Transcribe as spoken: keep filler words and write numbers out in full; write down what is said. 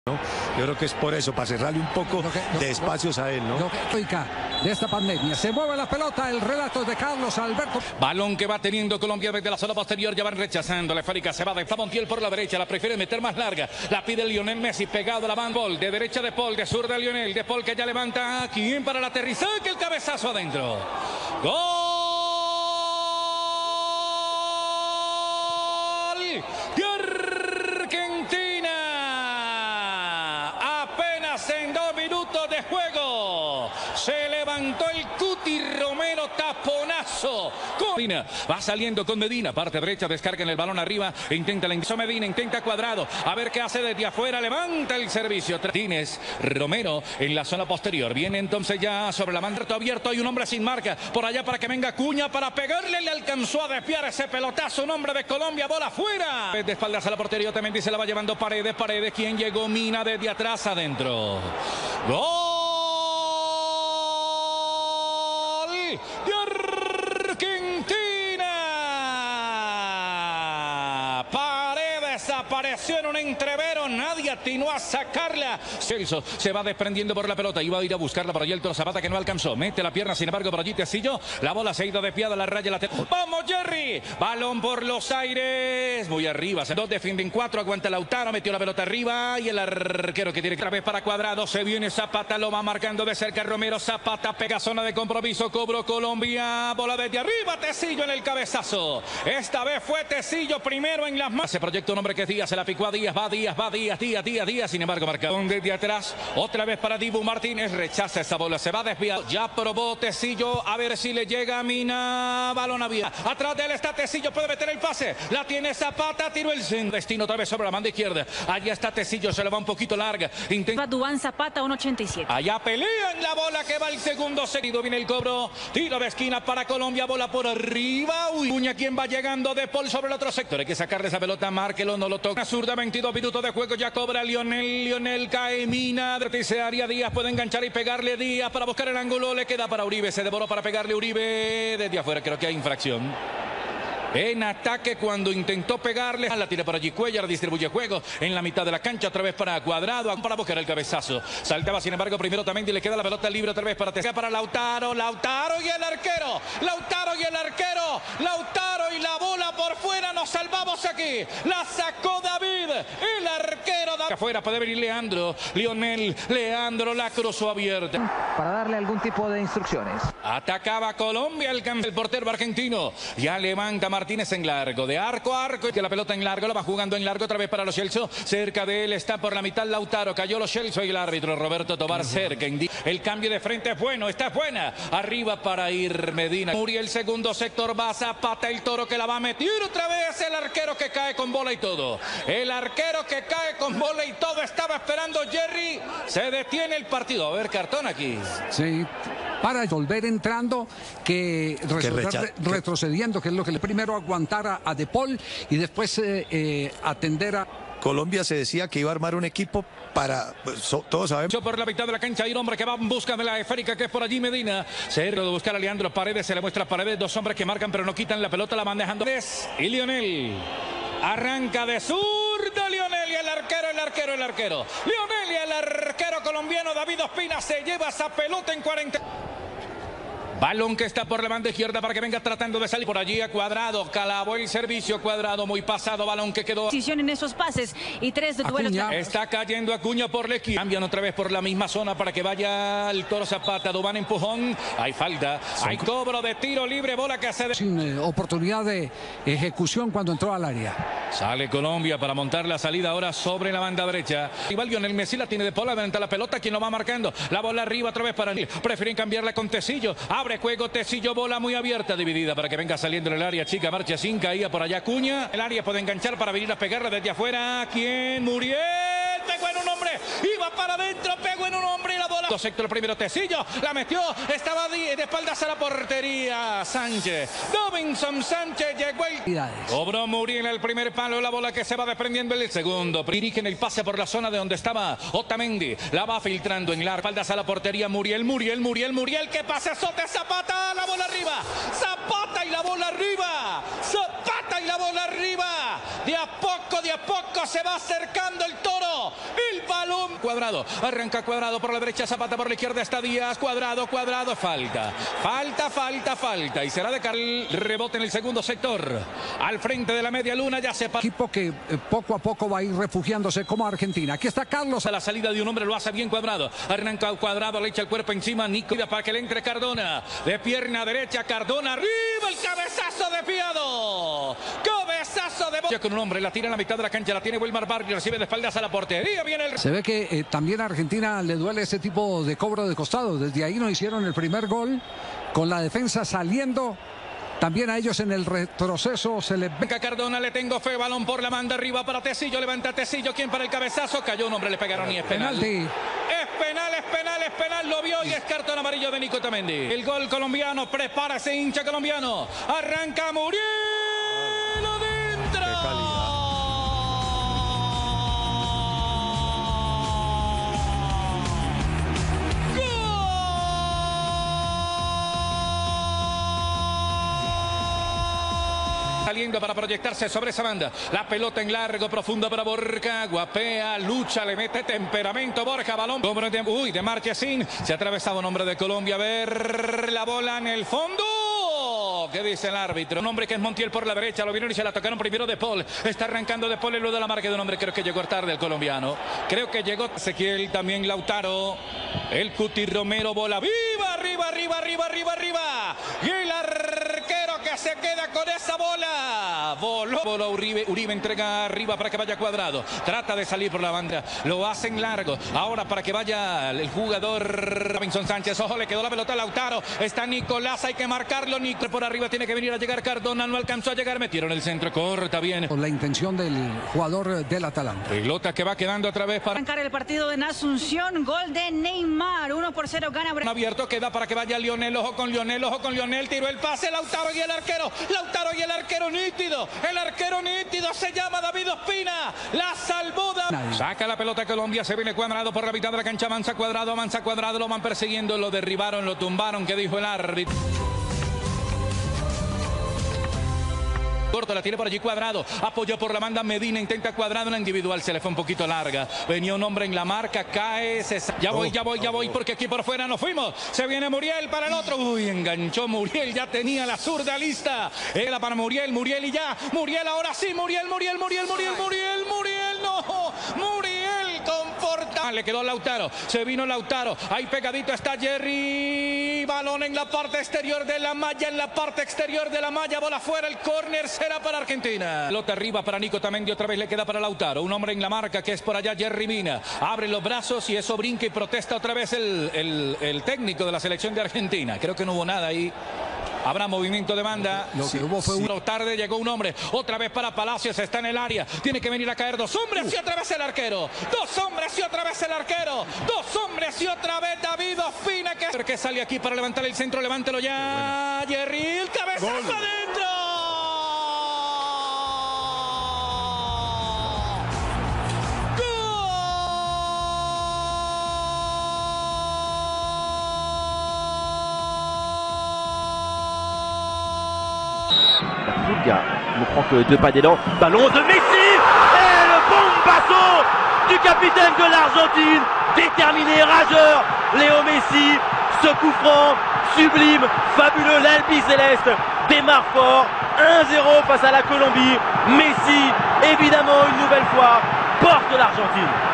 ¿no? Yo creo que es por eso, para cerrarle un poco lo que, lo, de espacios lo, a él, ¿no? Lo que de esta pandemia. Se mueve la pelota, el relato de Carlos Alberto. Balón que va teniendo Colombia desde la zona posterior, ya van rechazando la esférica, se va de Montiel por la derecha, la prefiere meter más larga, la pide Lionel Messi, pegado a la banda, Paul, de derecha de Paul, de sur de Lionel, de Paul que ya levanta, ¿quién para el aterrizaje? El cabezazo adentro. ¡Gol! ¡De Argentina! Apenas en dos minutos de juego se levantó el Cuti Romero, taponazo. Medina va saliendo con Medina, parte derecha, descarga en el balón arriba, intenta la ingreso Medina, intenta Cuadrado, a ver qué hace desde afuera, levanta el servicio. Martínez, Romero en la zona posterior, viene entonces ya sobre la mano abierto, hay un hombre sin marca, por allá para que venga Cuña para pegarle, le alcanzó a desviar ese pelotazo, un hombre de Colombia, bola afuera. De espaldas a la portería, también dice, la va llevando Paredes, Paredes, quien llegó, Mina desde atrás adentro. ¡Gol! ¡De Argentina! Paredes apareció en un entrevero, nadie atinó a sacarla. Celso se va desprendiendo por la pelota, iba a ir a buscarla por allí el Toro Zapata que no alcanzó, mete la pierna, sin embargo por allí Tecillo, la bola se ha ido desviada a la raya lateral. ¡Vamos Jerry! Balón por los aires, muy arriba, dos defienden cuatro, aguanta Lautaro, metió la pelota arriba y el arquero que tiene otra vez para Cuadrado, se viene Zapata, lo va marcando de cerca Romero, Zapata pega zona de compromiso, cobró Colombia, bola desde arriba, Tecillo en el cabezazo, esta vez fue Tecillo primero en las manos, se proyecta un hombre que es Díaz, se la picó a Díaz, va Díaz, va Díaz, Díaz, Díaz, Díaz, sin embargo marcado desde atrás, otra vez para Dibu Martínez, rechaza esa bola, se va desviado, ya probó Tecillo, a ver si le llega a Mina, balón abierto, atrás de él está Tecillo, puede meter el pase, la tiene Zapata, tiró el destino otra vez sobre la banda izquierda, allá está Tecillo, se le va un poquito larga, intenta Duván Zapata, uno ochenta y siete. Allá pelean la bola que va el segundo seguido, viene el cobro, tiro de esquina para Colombia, bola por arriba, uy, Cuña quien va llegando de Paul sobre el otro sector, hay que sacarle esa pelota, márquelo, no lo toca, zurda, veintidós minutos de juego, ya cobra Lionel, Lionel cae, Mina, dice Aria Díaz, puede enganchar y pegarle Díaz para buscar el ángulo, le queda para Uribe, se devoró para pegarle Uribe, desde afuera creo que hay infracción. En ataque cuando intentó pegarle, la tira por allí Cuellar, distribuye juego en la mitad de la cancha, otra vez para Cuadrado, para buscar el cabezazo. Saltaba sin embargo primero también y le queda la pelota libre otra vez para Tecillo, para Lautaro, Lautaro y el arquero, Lautaro y el arquero, Lautaro y la bola por fuera, nos salvamos aquí, la sacó David, el arquero David. Afuera puede venir Leandro, Lionel, Leandro la cruzó abierta. Para darle algún tipo de instrucciones. Atacaba Colombia, el, el portero argentino, ya levanta Martínez en largo, de arco a arco, y que la pelota en largo, la va jugando en largo otra vez para los Celso, cerca de él está por la mitad Lautaro, cayó los Celso y el árbitro Roberto Tobar cerca, el cambio de frente es bueno, está buena, arriba para ir Medina, Muriel segundo sector, va Zapata, el Toro que la va a meter otra vez, el arquero que cae con bola y todo, el arquero que cae con bola y todo, estaba esperando Jerry, se detiene el partido, a ver cartón aquí. Sí, para volver entrando, que, que recha retrocediendo, que es lo que le primero aguantara a De Paul y después eh, eh, atender a... Colombia se decía que iba a armar un equipo para, pues, so, todos sabemos. Por la mitad de la cancha hay un hombre que va en busca de la esférica que es por allí Medina. Cerca de buscar a Leandro Paredes, se le muestra a Paredes, dos hombres que marcan pero no quitan la pelota, la van dejando. Y Lionel arranca de zurda, Lionel y el arquero, el arquero, el arquero. Lionel y el arquero colombiano David Ospina se lleva esa pelota en cuarenta. Balón que está por la banda izquierda para que venga tratando de salir por allí a Cuadrado, calabó el servicio Cuadrado, muy pasado, balón que quedó. Decisión en esos pases y tres de duelos. Está cayendo Acuña por la esquina, cambian otra vez por la misma zona para que vaya el Toro Zapata, Duván empujón, hay falta, hay cobro de tiro libre, bola que hace de... Sin eh, oportunidad de ejecución cuando entró al área. Sale Colombia para montar la salida ahora sobre la banda derecha. Igual Lionel Messi la tiene de Paul, adelanta la pelota, quien lo va marcando, la bola arriba otra vez para él, prefieren cambiarla con Tecillo, abre juego Tecillo, bola muy abierta, dividida para que venga saliendo en el área chica, marcha sin caía por allá Cuña, el área puede enganchar para venir a pegarla desde afuera, ¿quién? Muriel, pegó en un hombre, iba para adentro, pegó en un hombre y la bola, dos sector el primero Tecillo, la metió, estaba de espaldas a la portería, Sánchez, Davinson Sánchez llegó el... Cobró Muriel el primer palo, la bola que se va desprendiendo el segundo, dirigen el pase por la zona de donde estaba Otamendi, la va filtrando en la espaldas a la portería Muriel, Muriel, Muriel, Muriel, que pase Sote, Zapata, la bola arriba, Zapata y la bola arriba, Zapata y la bola arriba, de a poco, de a poco se va acercando el Toro, el balón Cuadrado, arranca Cuadrado por la derecha, Zapata por la izquierda, está Díaz, Cuadrado, Cuadrado, falta, falta, falta, falta, y será de Carl, rebote en el segundo sector, al frente de la media luna, ya se... Equipo que eh, poco a poco va a ir refugiándose como Argentina. Aquí está Carlos. A la salida de un hombre lo hace bien Cuadrado, arranca Cuadrado, le echa el cuerpo encima, Nico, para que le entre Cardona, de pierna derecha, Cardona, arriba el cabezazo de Piado, cabezazo de... Ya con un hombre, la tira en la mitad de la cancha, la tiene Wilmar Barrio, recibe de espaldas a la portería, viene el... Se ve que eh, también a Argentina le duele ese tipo de cobro de costado. Desde ahí no hicieron el primer gol, con la defensa saliendo. También a ellos en el retroceso se le... Venga Cardona, le tengo fe, balón por la banda arriba para Tecillo, levanta Tecillo, ¿quién para el cabezazo? Cayó un hombre, le pegaron y es penal. Penalti. Es penal, es penal, es penal, lo vio y es cartón amarillo de Nico Otamendi. El gol colombiano, prepárase hincha colombiano, arranca Muriel adentro. Saliendo para proyectarse sobre esa banda. La pelota en largo, profundo para Borja. Guapea, lucha, le mete temperamento. Borja, balón. Uy, de Marchesín. Se ha atravesado un hombre de Colombia. A ver la bola en el fondo. ¿Qué dice el árbitro? Un hombre que es Montiel por la derecha. Lo vieron y se la tocaron primero de Paul. Está arrancando de Paul en lo de la marca de un hombre. Creo que llegó tarde el colombiano. Creo que llegó Ezequiel, también Lautaro. El Cuti Romero, bola viva. Arriba, arriba, arriba, arriba, arriba. Y el arquero que se queda con esa bola. Voló. Voló Uribe. Uribe entrega arriba para que vaya Cuadrado. Trata de salir por la banda. Lo hacen largo. Ahora para que vaya el jugador Robinson Sánchez. Ojo, le quedó la pelota a Lautaro. Está Nicolás. Hay que marcarlo. Nico por arriba tiene que venir a llegar Cardona. No alcanzó a llegar. Metieron el centro. Corta bien. Con la intención del jugador del Atalanta. Pelota que va quedando otra vez para arrancar el partido en Asunción. Gol de Neymar. uno por cero gana. Abierto queda para que vaya Lionel. Ojo con Lionel. Ojo con Lionel. Tiró el pase. Lautaro y el arquero. Lautaro y el arquero nítido. El arquero nítido se llama David Ospina. La salvó. Saca la pelota Colombia. Se viene Cuadrado por la mitad de la cancha. Avanza Cuadrado. Avanza Cuadrado. Lo van persiguiendo. Lo derribaron. Lo tumbaron. ¿Qué dijo el árbitro? Corto, la tiene por allí Cuadrado, apoyó por la banda Medina, intenta Cuadrado, una individual se le fue un poquito larga, venía un hombre en la marca, cae, se... ya voy, ya voy, ya voy, porque aquí por fuera nos fuimos, se viene Muriel para el otro, uy, enganchó Muriel, ya tenía la zurda lista, era para Muriel, Muriel y ya, Muriel ahora sí, Muriel, Muriel, Muriel, Muriel, Muriel, Muriel, no, Muriel, conforta, le quedó Lautaro, se vino Lautaro, ahí pegadito está Jerry, balón en la parte exterior de la malla, en la parte exterior de la malla, bola fuera, el córner será para Argentina. Pelota arriba para Nico Otamendi, otra vez le queda para Lautaro. Un hombre en la marca que es por allá Jerry Mina. Abre los brazos y eso brinca y protesta otra vez el, el, el técnico de la selección de Argentina. Creo que no hubo nada ahí. Habrá movimiento de banda. Lo que hubo fue un... tarde llegó un hombre. Otra vez para Palacios. Está en el área. Tiene que venir a caer dos hombres y otra vez el arquero. Dos hombres y otra vez el arquero. Dos hombres y otra vez David Ospina. Que, que sale aquí para levantar el centro. Levántelo ya. Bueno. Jerry. El cabezazo adentro. Ne prend que deux pas d'élan. Ballon de Messi et le bombasso du capitaine de l'Argentine, déterminé, rageur, Léo Messi. Ce coup franc, sublime, fabuleux, l'Albiceleste démarre fort, un zéro face à la Colombie. Messi, évidemment, une nouvelle fois, porte l'Argentine.